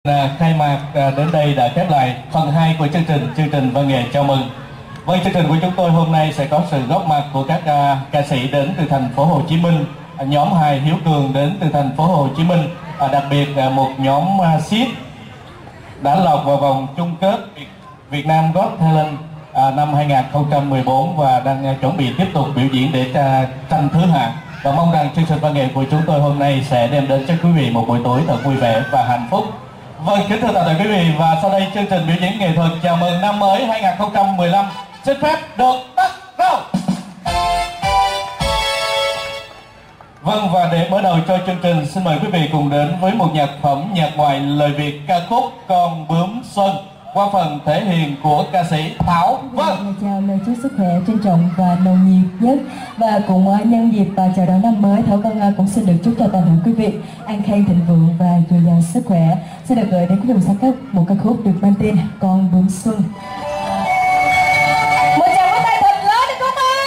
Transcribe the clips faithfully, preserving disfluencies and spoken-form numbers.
À, khai mạc à, đến đây đã khép lại phần hai của chương trình chương trình văn nghệ chào mừng. Với chương trình của chúng tôi hôm nay sẽ có sự góp mặt của các à, ca sĩ đến từ thành phố Hồ Chí Minh, à, nhóm hài Hiếu Cường đến từ thành phố Hồ Chí Minh, à, đặc biệt là một nhóm à, siết đã lọt vào vòng chung kết Việt, Việt Nam Got Talent à, năm hai nghìn không trăm mười bốn và đang à, chuẩn bị tiếp tục biểu diễn để à, tranh thứ hạng. Và mong rằng chương trình văn nghệ của chúng tôi hôm nay sẽ đem đến cho quý vị một buổi tối thật vui vẻ và hạnh phúc. Vâng, kính thưa toàn thể quý vị, và sau đây chương trình biểu diễn nghệ thuật chào mừng năm mới hai nghìn không trăm mười lăm xin phép được bắt đầu. Vâng, và để mở đầu cho chương trình, xin mời quý vị cùng đến với một nhạc phẩm nhạc ngoại lời Việt, ca khúc Con Bướm Xuân qua phần thể hiện của ca sĩ Thảo Vân. Chào lời chúc sức khỏe trân trọng và nồng nhiệt nhất. Và cũng uh, nhân dịp uh, chào đón năm mới, Thảo Vân uh, cũng xin được chúc cho toàn thể quý vị an khang thịnh vượng và dồi dào sức khỏe. Xin được gửi đến quý vị sáng tác một ca khúc được mang tên Con Bướm Xuân. Một tràng vỗ tay thật lớn được không ạ?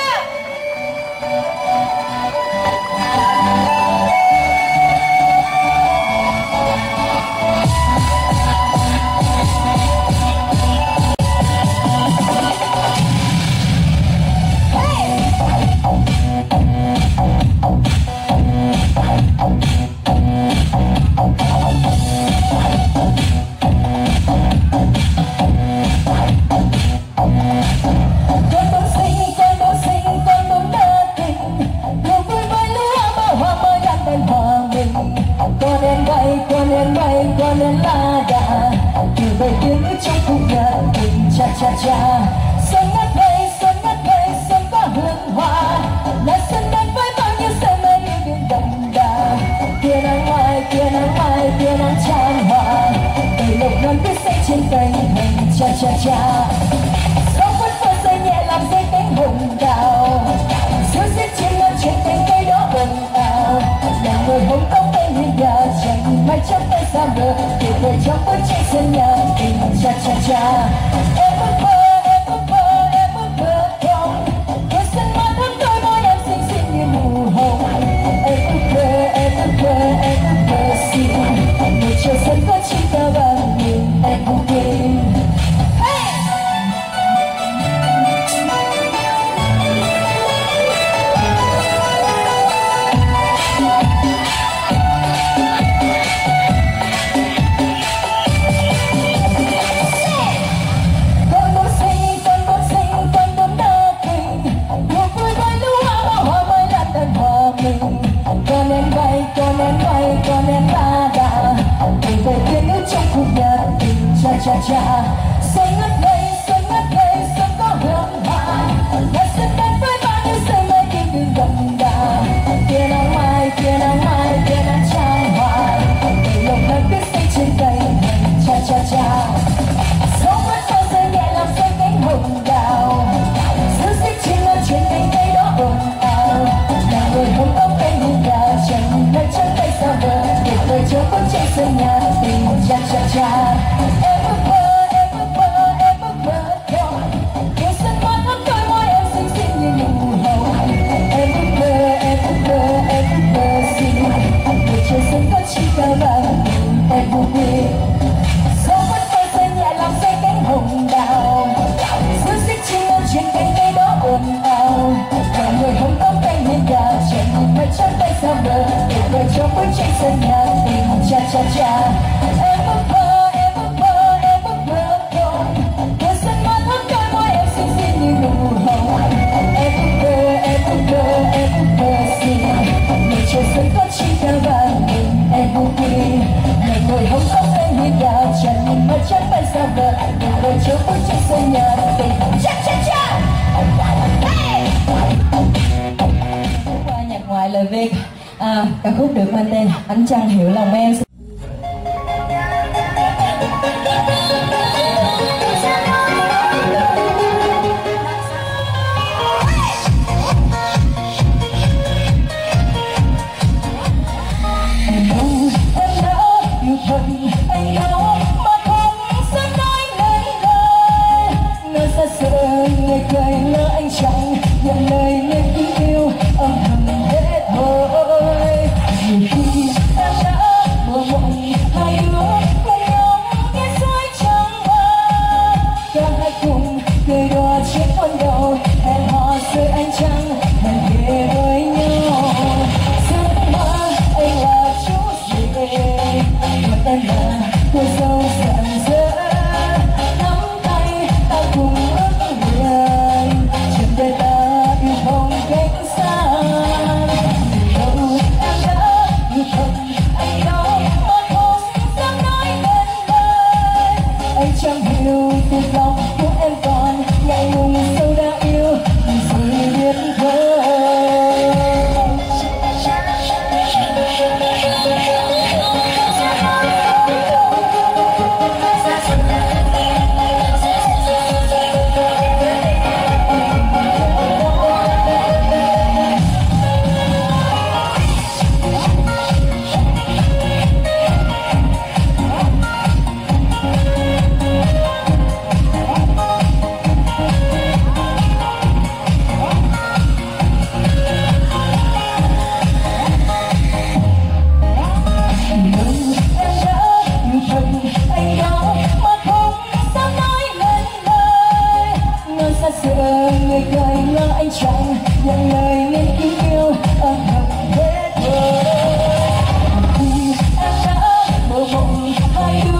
Con lên la đà từ bài tiếng trong khúc nhạc tình cha cha cha. Xuân ngất ngây, xuân ngất ngây, xuân có hương hoa, là xuân đến với bao nhiêu say mê yêu đương đậm đà. Tia nắng mai, tia nắng mai, tia nắng chan hòa, đầy lục non biết say trên cánh hình cha cha cha. Gió phất phơ rơi nhẹ làm dây cánh hồng đào, diêu diết chim non trên cành cây đó ồn ào. Là người hồng công bên hiên nhà tranh mai chấp tay xa mơ, để về trong bức tranh sân nhà tình cha cha cha. Em ước mơ, em ước mơ, em ước mơ không, đôi sân mắt thắm đôi môi em xinh xinh như mù hồng. Em ước mơ, em ước mơ, em ước mơ xin một chiều sân có chim cao vàng nhìn em không tin. Con em la đà từ bài tiếng nước trong khúc nhạc tình cha cha cha. Xuân ngất ngây, xuân ngất ngây, xuân có hương hoa, là xuân đến với bao nhiêu say mê yêu đương đậm đà. Tia nắng mai, tia nắng mai, tia nắng chan hòa, đầy lòng đang biết say trên cành hình cha cha cha. Gió phất phơ rơi nhẹ làm say cánh hồng đào, diêu diết chim non trên cành cây đó ồn ào. Là người hồng tóc cánh hiên nhà tranh mai chân tay xa vời, để về cho bức tranh sân nhà tình cha cha cha. Em ước mơ, em ước mơ, em ước mơ không, yêu sân mắt thắm đôi môi em xinh xinh như nụ hồng. Em ước mơ, em ước mơ, em ước mơ xin một chiều sân có chim cao vàng nhìn em vô quy. Gió phất phơ rơi nhẹ làm say cánh hồng đào, diêu diết chim non trên cành cây đó ồn ào. Là người hồng tóc cánh hiên nhà tranh mai chân tay xa vời, để về trong bức tranh sân nhà tình cha cha cha. Em ước mơ, em ước mơ, em ước mơ không, đôi sân mắt thắm đôi môi em xinh xinh như nụ hồng. Em ước mơ, em ước mơ, em ước mơ xin một chiều sân có chim cao vàng nhìn em vô quy. Là người hồng tóc cánh hiên nhà tranh mai chân tay xa vời, để về trong bức tranh sân nhà tình cha cha cha. Hey! Qua nhạc ngoại lời Việt, à, ca khúc được mang tên Ánh Trăng Hiểu Lòng Em. Em đâu, em đã yêu thật, anh đâu mà không dám nói lời lời. Nơi xa xưa người cười ngỡ anh chẳng nhận lời nên tiếng yêu âm thầm hết thôi. Nhiều khi em đã mơ mộng hai đứa cùng nhau cô dâu rạng rỡ nắm tay ta cùng ước nguyện chuyện đời ta yêu không cách xa. Đâu em đã yêu không anh đó mà không dám nói nên lời. Anh chẳng hiểu từ lòng của em còn ngại ngùng sâu đã yêu rồi biết thôi. Người cười lo anh chẳng nhận lời nên kính yêu âm thầm hết rồi. Vì em đã mơ mộng hai đứa